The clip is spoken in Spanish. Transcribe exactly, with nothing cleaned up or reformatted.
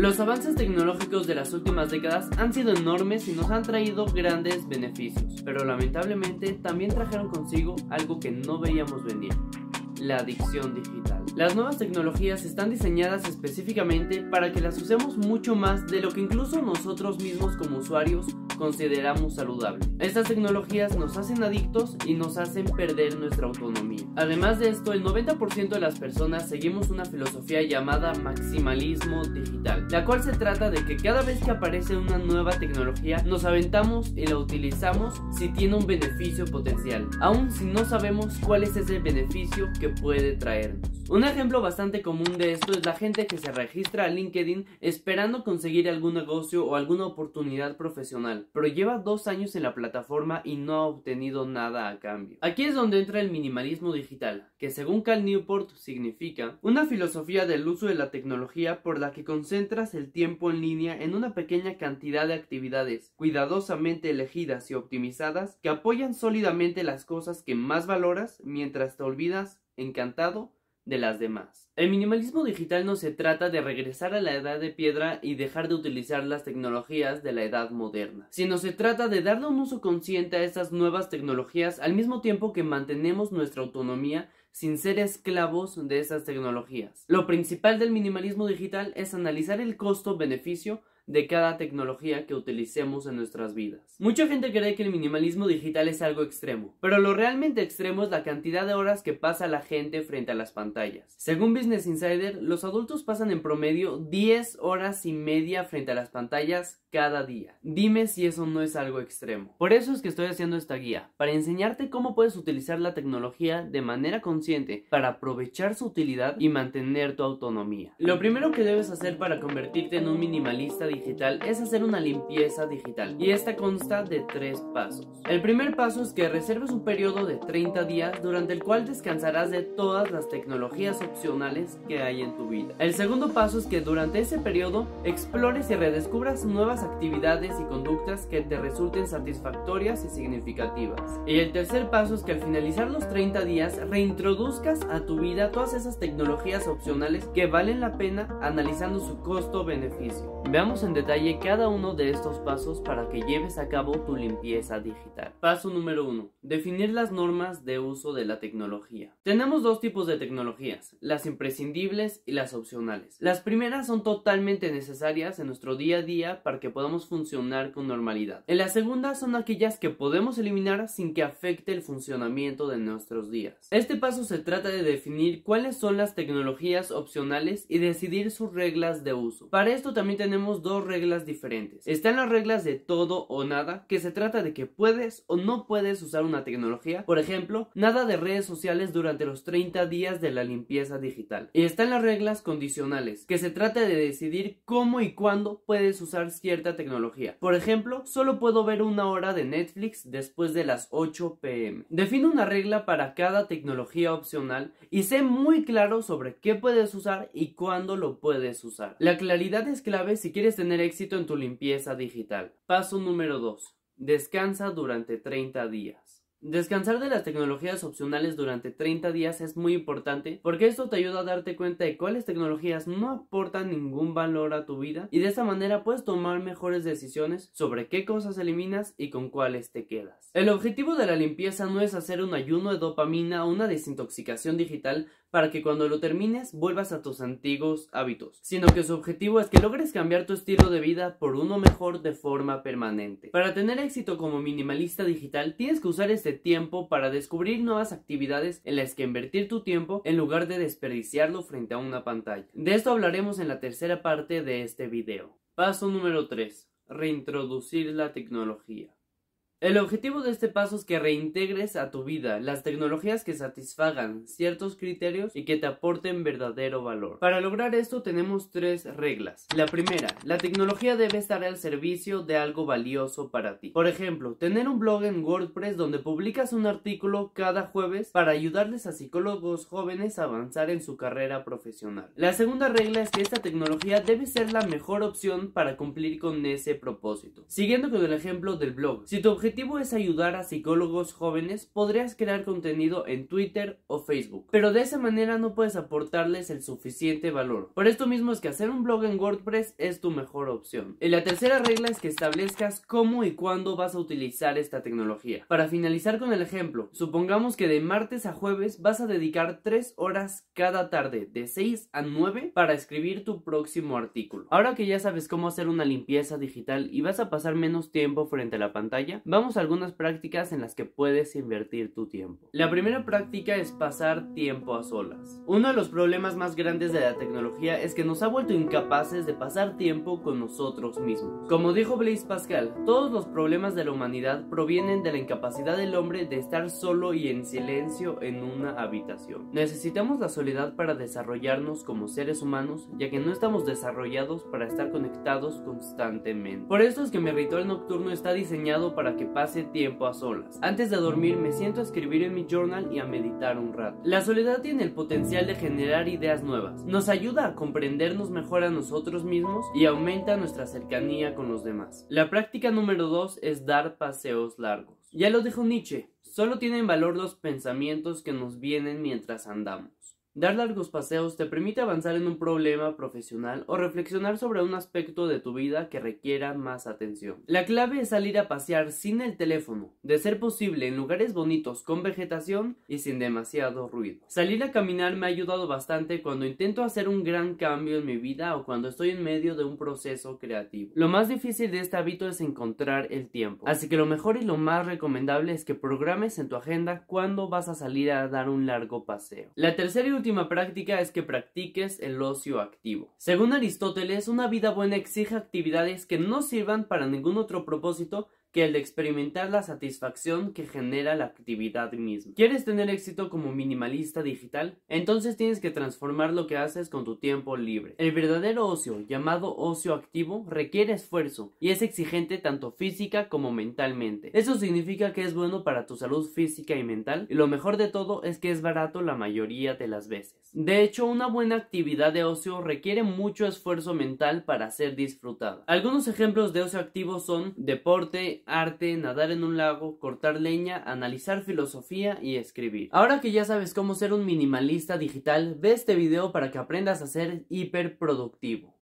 Los avances tecnológicos de las últimas décadas han sido enormes y nos han traído grandes beneficios, pero lamentablemente también trajeron consigo algo que no veíamos venir: la adicción digital. Las nuevas tecnologías están diseñadas específicamente para que las usemos mucho más de lo que incluso nosotros mismos como usuarios consideramos saludable. Estas tecnologías nos hacen adictos y nos hacen perder nuestra autonomía. Además de esto, el noventa por ciento de las personas seguimos una filosofía llamada maximalismo digital, la cual se trata de que cada vez que aparece una nueva tecnología nos aventamos y la utilizamos si tiene un beneficio potencial, aun si no sabemos cuál es ese beneficio que puede traernos. Un ejemplo bastante común de esto es la gente que se registra a LinkedIn esperando conseguir algún negocio o alguna oportunidad profesional, pero lleva dos años en la plataforma y no ha obtenido nada a cambio. Aquí es donde entra el minimalismo digital, que según Cal Newport significa una filosofía del uso de la tecnología por la que concentras el tiempo en línea en una pequeña cantidad de actividades cuidadosamente elegidas y optimizadas que apoyan sólidamente las cosas que más valoras mientras te olvidas encantado de las demás. El minimalismo digital no se trata de regresar a la edad de piedra y dejar de utilizar las tecnologías de la edad moderna, sino se trata de darle un uso consciente a estas nuevas tecnologías al mismo tiempo que mantenemos nuestra autonomía sin ser esclavos de esas tecnologías. Lo principal del minimalismo digital es analizar el costo-beneficio de cada tecnología que utilicemos en nuestras vidas. Mucha gente cree que el minimalismo digital es algo extremo, pero lo realmente extremo es la cantidad de horas que pasa la gente frente a las pantallas. Según Business Insider, los adultos pasan en promedio diez horas y media frente a las pantallas cada día. Dime si eso no es algo extremo. Por eso es que estoy haciendo esta guía, para enseñarte cómo puedes utilizar la tecnología de manera consciente para aprovechar su utilidad y mantener tu autonomía. Lo primero que debes hacer para convertirte en un minimalista digital es hacer una limpieza digital, y esta consta de tres pasos. El primer paso es que reserves un periodo de treinta días durante el cual descansarás de todas las tecnologías opcionales que hay en tu vida. El segundo paso es que durante ese periodo explores y redescubras nuevas actividades y conductas que te resulten satisfactorias y significativas. Y el tercer paso es que al finalizar los treinta días reintroduzcas a tu vida todas esas tecnologías opcionales que valen la pena, analizando su costo-beneficio. Veamos en detalle cada uno de estos pasos para que lleves a cabo tu limpieza digital. Paso número uno. Definir las normas de uso de la tecnología. Tenemos dos tipos de tecnologías: las imprescindibles y las opcionales. Las primeras son totalmente necesarias en nuestro día a día para que podamos funcionar con normalidad. En la segunda son aquellas que podemos eliminar sin que afecte el funcionamiento de nuestros días. Este paso se trata de definir cuáles son las tecnologías opcionales y decidir sus reglas de uso. Para esto también tenemos dos reglas diferentes. Están las reglas de todo o nada, que se trata de que puedes o no puedes usar una tecnología. Por ejemplo, nada de redes sociales durante los treinta días de la limpieza digital. Y están las reglas condicionales, que se trata de decidir cómo y cuándo puedes usar cierta tecnología. Por ejemplo, solo puedo ver una hora de Netflix después de las ocho pe eme. Define una regla para cada tecnología opcional y sé muy claro sobre qué puedes usar y cuándo lo puedes usar. La claridad es clave si quieres tener éxito en tu limpieza digital. Paso número dos. Descansa durante treinta días. Descansar de las tecnologías opcionales durante treinta días es muy importante, porque esto te ayuda a darte cuenta de cuáles tecnologías no aportan ningún valor a tu vida, y de esa manera puedes tomar mejores decisiones sobre qué cosas eliminas y con cuáles te quedas. El objetivo de la limpieza no es hacer un ayuno de dopamina o una desintoxicación digital para que cuando lo termines vuelvas a tus antiguos hábitos, sino que su objetivo es que logres cambiar tu estilo de vida por uno mejor de forma permanente. Para tener éxito como minimalista digital, tienes que usar este tiempo para descubrir nuevas actividades en las que invertir tu tiempo en lugar de desperdiciarlo frente a una pantalla. De esto hablaremos en la tercera parte de este video. Paso número tres. Reintroducir la tecnología. El objetivo de este paso es que reintegres a tu vida las tecnologías que satisfagan ciertos criterios y que te aporten verdadero valor. Para lograr esto tenemos tres reglas. La primera, la tecnología debe estar al servicio de algo valioso para ti. Por ejemplo, tener un blog en WordPress donde publicas un artículo cada jueves para ayudarles a psicólogos jóvenes a avanzar en su carrera profesional. La segunda regla es que esta tecnología debe ser la mejor opción para cumplir con ese propósito. Siguiendo con el ejemplo del blog, si tu objetivo objetivo es ayudar a psicólogos jóvenes, podrías crear contenido en Twitter o Facebook, pero de esa manera no puedes aportarles el suficiente valor. Por esto mismo es que hacer un blog en WordPress es tu mejor opción. Y la tercera regla es que establezcas cómo y cuándo vas a utilizar esta tecnología. Para finalizar con el ejemplo, supongamos que de martes a jueves vas a dedicar tres horas cada tarde de seis a nueve para escribir tu próximo artículo. Ahora que ya sabes cómo hacer una limpieza digital y vas a pasar menos tiempo frente a la pantalla, vamos a algunas prácticas en las que puedes invertir tu tiempo. La primera práctica es pasar tiempo a solas. Uno de los problemas más grandes de la tecnología es que nos ha vuelto incapaces de pasar tiempo con nosotros mismos. Como dijo Blaise Pascal, todos los problemas de la humanidad provienen de la incapacidad del hombre de estar solo y en silencio en una habitación. Necesitamos la soledad para desarrollarnos como seres humanos, ya que no estamos desarrollados para estar conectados constantemente. Por esto es que mi ritual nocturno está diseñado para que pase tiempo a solas. Antes de dormir me siento a escribir en mi journal y a meditar un rato. La soledad tiene el potencial de generar ideas nuevas, nos ayuda a comprendernos mejor a nosotros mismos y aumenta nuestra cercanía con los demás. La práctica número dos es dar paseos largos. Ya lo dijo Nietzsche, solo tienen valor los pensamientos que nos vienen mientras andamos. Dar largos paseos te permite avanzar en un problema profesional o reflexionar sobre un aspecto de tu vida que requiera más atención. La clave es salir a pasear sin el teléfono, de ser posible en lugares bonitos con vegetación y sin demasiado ruido. Salir a caminar me ha ayudado bastante cuando intento hacer un gran cambio en mi vida o cuando estoy en medio de un proceso creativo. Lo más difícil de este hábito es encontrar el tiempo, así que lo mejor y lo más recomendable es que programes en tu agenda cuándo vas a salir a dar un largo paseo. La tercera y última práctica es que practiques el ocio activo. Según Aristóteles, una vida buena exige actividades que no sirvan para ningún otro propósito que el de experimentar la satisfacción que genera la actividad misma. ¿Quieres tener éxito como minimalista digital? Entonces tienes que transformar lo que haces con tu tiempo libre. El verdadero ocio, llamado ocio activo, requiere esfuerzo y es exigente tanto física como mentalmente. Eso significa que es bueno para tu salud física y mental, y lo mejor de todo es que es barato la mayoría de las veces. De hecho, una buena actividad de ocio requiere mucho esfuerzo mental para ser disfrutada. Algunos ejemplos de ocio activo son deporte, arte, nadar en un lago, cortar leña, analizar filosofía y escribir. Ahora que ya sabes cómo ser un minimalista digital, ve este video para que aprendas a ser hiperproductivo.